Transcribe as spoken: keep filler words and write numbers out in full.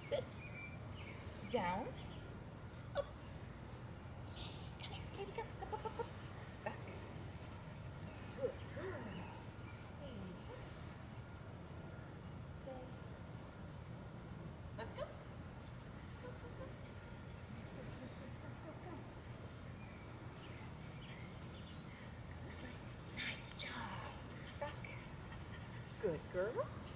Sit. Down. Up. Come here, Kaylee, come. Up, up, up, up. Back. Good girl. Please sit. Stay. Let's go. Go, go, go. Go, go, go, go, go. Let's go this way. Nice job. Back. Good girl.